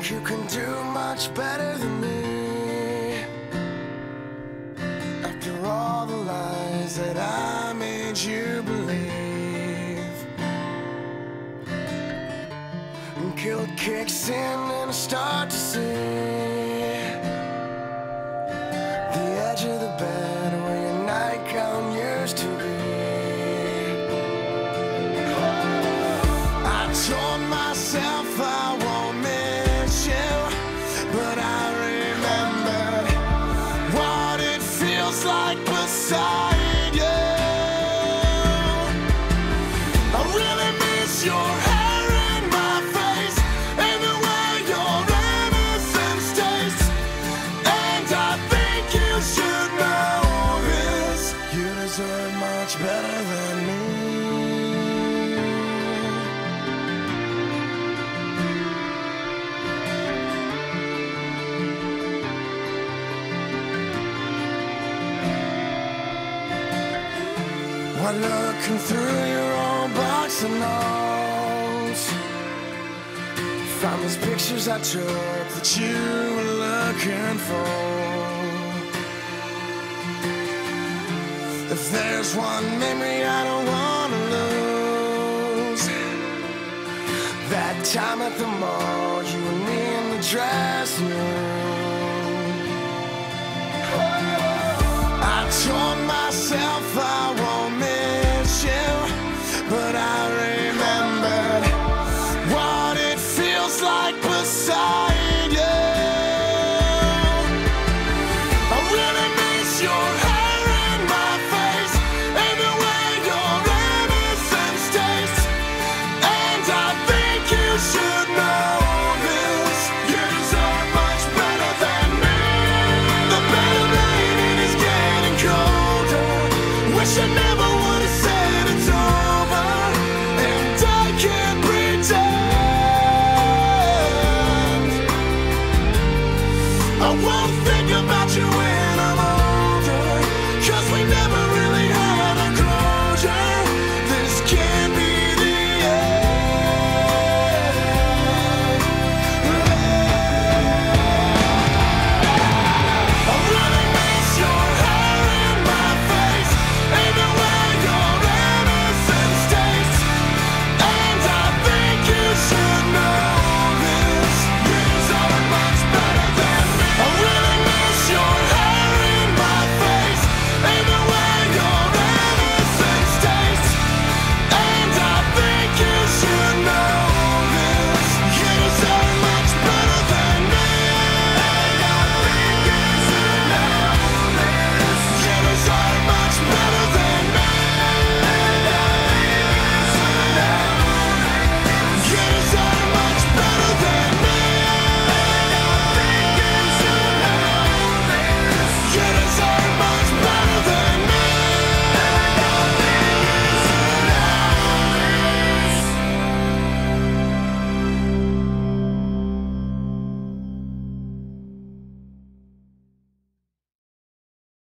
You can do much better than me. After all the lies that I made you believe, and guilt kicks in and I start to see the edge of the bed where your nightgown used to be. I told myself I won't miss you, but I remembered what it feels like beside you. I really miss your hair in my face and the way your innocence tastes. And I think you should know this. You deserve much better than me. While looking through your old box of notes, found these pictures I took that you were looking for. If there's one memory I don't want to lose, that time at the mall, you and me in the dressing room.